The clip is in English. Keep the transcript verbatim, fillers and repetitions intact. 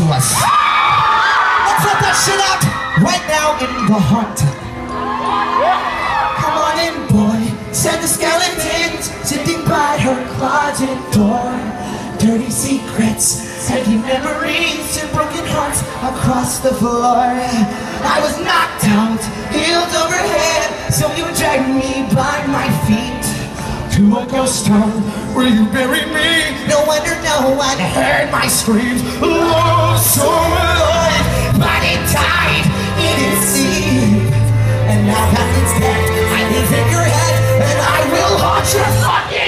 to us. Let's let that shit out right now in the heart. Come on in, boy, said the skeletons sitting by her closet door. Dirty secrets, heavy memories, and broken hearts across the floor. I was knocked out, healed overhead, so you dragged me by my feet to a ghost town where you buried me. No wonder no one heard my screams. Oh, so alive, but it died in its sleep. And now that it's dead, I live in your head, and I will haunt your fucking